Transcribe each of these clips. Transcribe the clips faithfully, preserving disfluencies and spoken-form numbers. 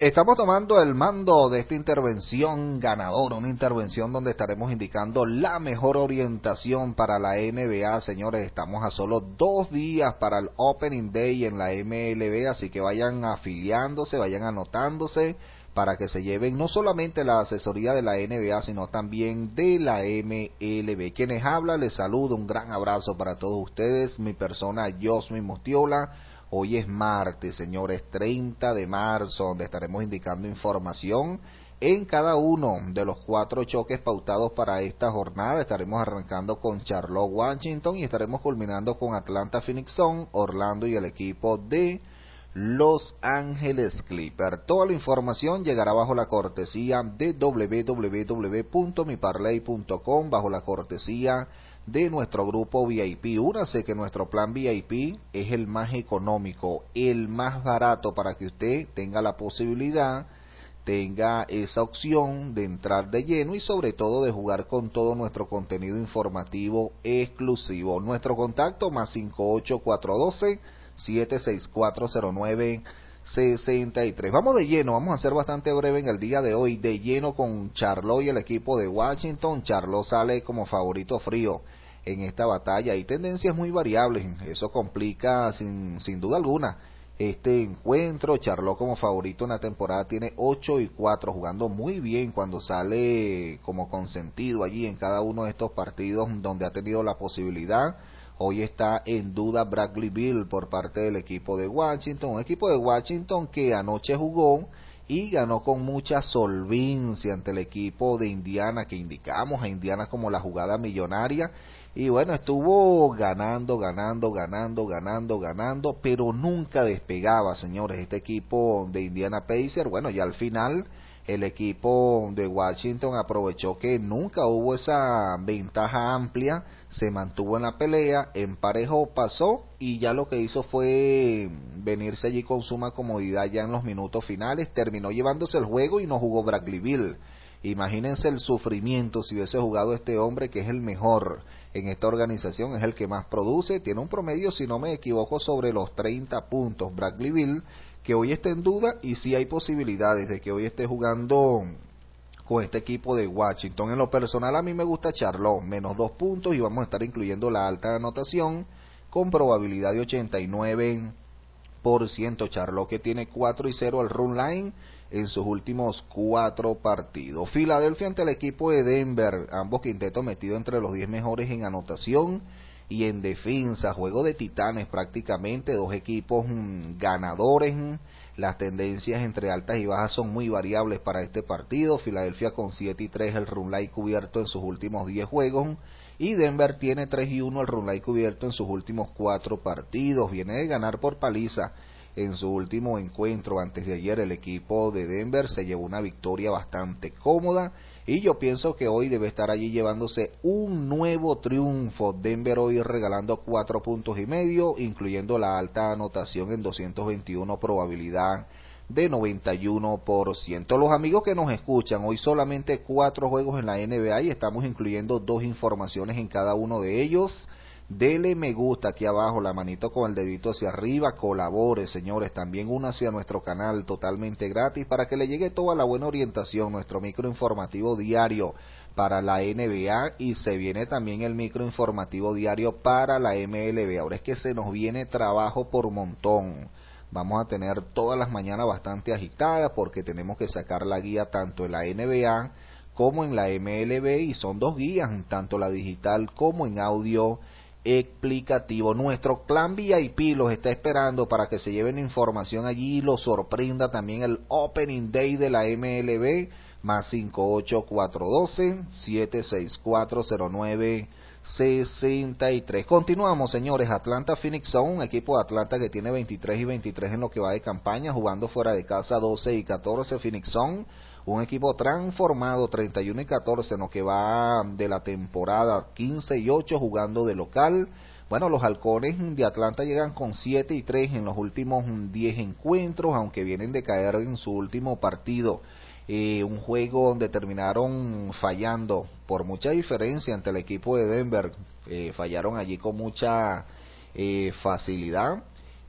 Estamos tomando el mando de esta intervención ganadora, una intervención donde estaremos indicando la mejor orientación para la N B A, señores. Estamos a solo dos días para el Opening Day en la M L B, así que vayan afiliándose, vayan anotándose para que se lleven no solamente la asesoría de la N B A, sino también de la M L B. Quienes hablan, les saludo, un gran abrazo para todos ustedes, mi persona Josmi Mostiola. Hoy es martes, señores, treinta de marzo, donde estaremos indicando información en cada uno de los cuatro choques pautados para esta jornada. Estaremos arrancando con Charlotte, Washington, y estaremos culminando con Atlanta, Phoenix Suns, Orlando y el equipo de Los Ángeles Clippers. Toda la información llegará bajo la cortesía de doble u doble u doble u punto mi parlay punto com, bajo la cortesía de nuestro grupo V I P. Únase que nuestro plan V I P es el más económico, el más barato, para que usted tenga la posibilidad, tenga esa opción de entrar de lleno y sobre todo de jugar con todo nuestro contenido informativo exclusivo. Nuestro contacto más cinco ocho cuatro uno dos, siete seis cuatro cero nueve sesenta y tres. Vamos de lleno, vamos a ser bastante breve en el día de hoy, de lleno con Charlotte y el equipo de Washington. Charlotte sale como favorito frío en esta batalla. Hay tendencias muy variables, eso complica sin, sin duda alguna este encuentro. Charlotte como favorito en la temporada tiene ocho y cuatro, jugando muy bien cuando sale como consentido allí en cada uno de estos partidos donde ha tenido la posibilidad. Hoy está en duda Bradley Beal por parte del equipo de Washington, un equipo de Washington que anoche jugó y ganó con mucha solvencia ante el equipo de Indiana, que indicamos a Indiana como la jugada millonaria, y bueno, estuvo ganando, ganando, ganando, ganando, ganando, pero nunca despegaba, señores, este equipo de Indiana Pacers. Bueno, ya al final el equipo de Washington aprovechó que nunca hubo esa ventaja amplia, se mantuvo en la pelea, emparejó, pasó, y ya lo que hizo fue venirse allí con suma comodidad ya en los minutos finales. Terminó llevándose el juego y no jugó Bradley Beal. Imagínense el sufrimiento si hubiese jugado este hombre, que es el mejor en esta organización, es el que más produce, tiene un promedio, si no me equivoco, sobre los treinta puntos. Bradley Beal, que hoy está en duda, y sí hay posibilidades de que hoy esté jugando con este equipo de Washington. En lo personal a mí me gusta Charlotte, menos dos puntos, y vamos a estar incluyendo la alta anotación con probabilidad de ochenta y nueve por ciento. Charlotte, que tiene cuatro y cero al run line en sus últimos cuatro partidos. Filadelfia ante el equipo de Denver, ambos quintetos metidos entre los diez mejores en anotación y en defensa. Juego de titanes prácticamente, dos equipos mmm, ganadores. Las tendencias entre altas y bajas son muy variables para este partido. Filadelfia con siete y tres el run line cubierto en sus últimos diez juegos, y Denver tiene tres y uno el run line cubierto en sus últimos cuatro partidos. Viene de ganar por paliza en su último encuentro antes de ayer. El equipo de Denver se llevó una victoria bastante cómoda, y yo pienso que hoy debe estar allí llevándose un nuevo triunfo. Denver hoy regalando cuatro puntos y medio, incluyendo la alta anotación en doscientos veintiuno, probabilidad de noventa y uno por ciento. Los amigos que nos escuchan, hoy solamente cuatro juegos en la N B A y estamos incluyendo dos informaciones en cada uno de ellos. Dele me gusta aquí abajo, la manito con el dedito hacia arriba, colabore, señores, también únase a nuestro canal totalmente gratis para que le llegue toda la buena orientación, nuestro micro informativo diario para la N B A, y se viene también el micro informativo diario para la M L B. Ahora es que se nos viene trabajo por montón. Vamos a tener todas las mañanas bastante agitadas porque tenemos que sacar la guía tanto en la N B A como en la M L B, y son dos guías, tanto la digital como en audio explicativo. Nuestro clan V I P los está esperando para que se lleven información allí y los sorprenda también el Opening Day de la M L B, más cinco ocho cuatro uno dos, siete seis cuatro cero nueve sesenta y tres. Continuamos, señores. Atlanta Phoenix Suns, un equipo de Atlanta que tiene veintitrés y veintitrés en lo que va de campaña, jugando fuera de casa doce y catorce. Phoenix Suns, un equipo transformado, treinta y uno y catorce en lo que va de la temporada, quince y ocho jugando de local. Bueno, los halcones de Atlanta llegan con siete y tres en los últimos diez encuentros, aunque vienen de caer en su último partido. Eh, un juego donde terminaron fallando por mucha diferencia ante el equipo de Denver. Eh, fallaron allí con mucha eh, facilidad.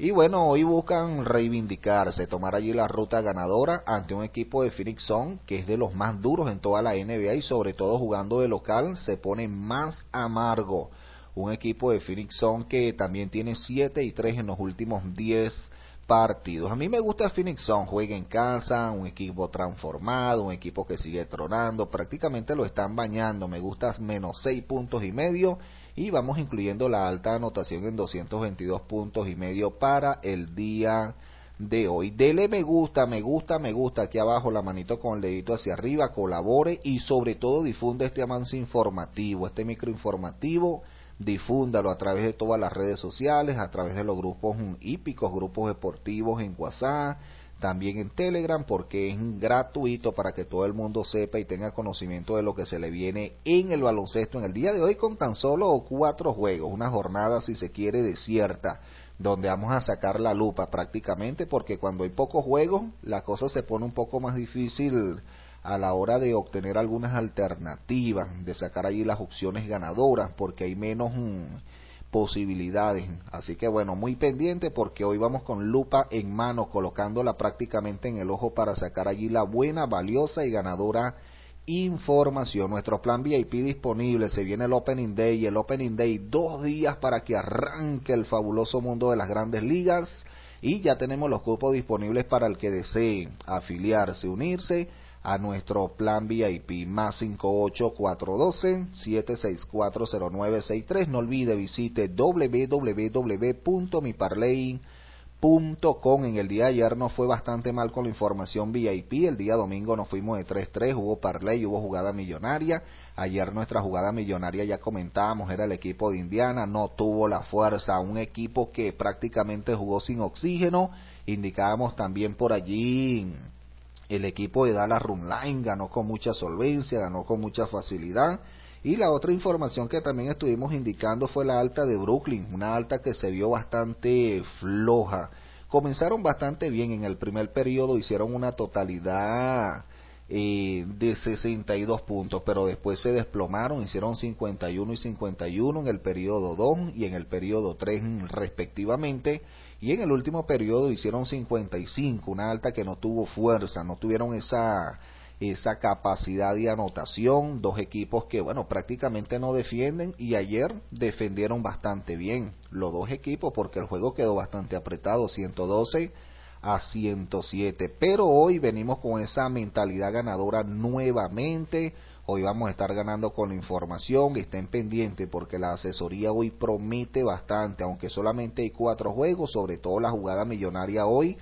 Y bueno, hoy buscan reivindicarse, tomar allí la ruta ganadora ante un equipo de Phoenix Sun que es de los más duros en toda la N B A y sobre todo jugando de local se pone más amargo. Un equipo de Phoenix Sun que también tiene siete y tres en los últimos diez partidos. A mí me gusta Phoenix Sun, juega en casa, un equipo transformado, un equipo que sigue tronando, prácticamente lo están bañando. Me gusta menos seis puntos y medio. Y vamos incluyendo la alta anotación en doscientos veintidós puntos y medio para el día de hoy. Dele me gusta, me gusta, me gusta, aquí abajo la manito con el dedito hacia arriba, colabore y sobre todo difunde este avance informativo, este microinformativo, difúndalo a través de todas las redes sociales, a través de los grupos hípicos, grupos deportivos en WhatsApp, también en Telegram, porque es gratuito para que todo el mundo sepa y tenga conocimiento de lo que se le viene en el baloncesto en el día de hoy con tan solo cuatro juegos, una jornada si se quiere desierta, donde vamos a sacar la lupa prácticamente, porque cuando hay pocos juegos la cosa se pone un poco más difícil a la hora de obtener algunas alternativas, de sacar allí las opciones ganadoras, porque hay menos mmm, posibilidades. Así que bueno, muy pendiente porque hoy vamos con lupa en mano, colocándola prácticamente en el ojo para sacar allí la buena, valiosa y ganadora información. Nuestro plan V I P disponible, se viene el Opening Day y el Opening Day dos días para que arranque el fabuloso mundo de las grandes ligas y ya tenemos los cupos disponibles para el que desee afiliarse, unirse a nuestro plan V I P, más cinco ocho cuatro uno dos, siete seis cuatro cero nueve seis tres. No olvide, visite w w w punto mi parlay punto com. En el día de ayer nos fue bastante mal con la información V I P, el día domingo nos fuimos de tres tres, hubo parlay, hubo jugada millonaria. Ayer nuestra jugada millonaria ya comentábamos, era el equipo de Indiana, no tuvo la fuerza, un equipo que prácticamente jugó sin oxígeno. Indicábamos también por allí el equipo de Dallas Runline, ganó con mucha solvencia, ganó con mucha facilidad. Y la otra información que también estuvimos indicando fue la alta de Brooklyn, una alta que se vio bastante floja. Comenzaron bastante bien en el primer periodo, hicieron una totalidad eh, de sesenta y dos puntos, pero después se desplomaron, hicieron cincuenta y uno y cincuenta y uno en el periodo dos y en el periodo tres respectivamente. Y en el último periodo hicieron cincuenta y cinco, una alta que no tuvo fuerza, no tuvieron esa, esa capacidad de anotación. Dos equipos que, bueno, prácticamente no defienden y ayer defendieron bastante bien los dos equipos porque el juego quedó bastante apretado, ciento doce a ciento siete. Pero hoy venimos con esa mentalidad ganadora nuevamente. Hoy vamos a estar ganando con la información, estén pendientes porque la asesoría hoy promete bastante, aunque solamente hay cuatro juegos, sobre todo la jugada millonaria hoy,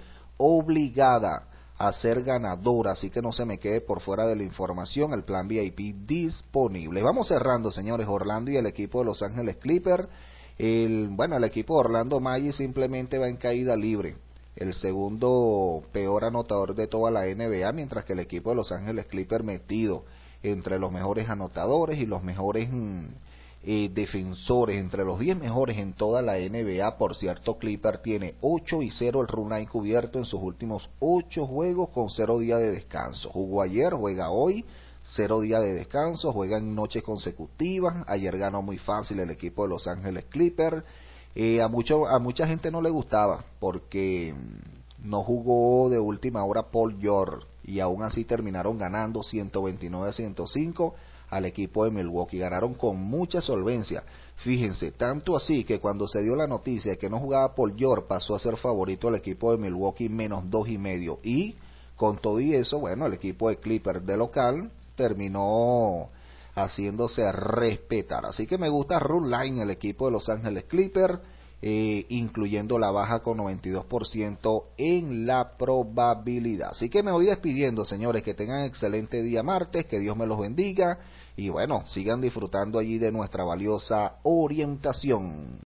obligada a ser ganadora, así que no se me quede por fuera de la información, el plan V I P disponible. Vamos cerrando, señores, Orlando y el equipo de Los Ángeles Clippers. El, bueno, el equipo de Orlando Magic simplemente va en caída libre, el segundo peor anotador de toda la N B A, mientras que el equipo de Los Ángeles Clippers metido entre los mejores anotadores y los mejores mm, eh, defensores, entre los diez mejores en toda la N B A. Por cierto, Clipper tiene ocho y cero el run line cubierto en sus últimos ocho juegos con cero días de descanso. Jugó ayer, juega hoy, cero días de descanso, juega en noches consecutivas. Ayer ganó muy fácil el equipo de Los Ángeles Clippers. Eh, a, mucho, a mucha gente no le gustaba porque no jugó de última hora Paul George y aún así terminaron ganando ciento veintinueve a ciento cinco al equipo de Milwaukee. Ganaron con mucha solvencia. Fíjense, tanto así que cuando se dio la noticia de que no jugaba Paul George, pasó a ser favorito al equipo de Milwaukee menos dos y medio. Y con todo y eso, bueno, el equipo de Clippers de local terminó haciéndose respetar. Así que me gusta run line el equipo de Los Ángeles Clippers, eh, incluyendo la baja con noventa y dos por ciento en la probabilidad. Así que me voy despidiendo, señores, que tengan excelente día martes, que Dios me los bendiga y bueno, sigan disfrutando allí de nuestra valiosa orientación.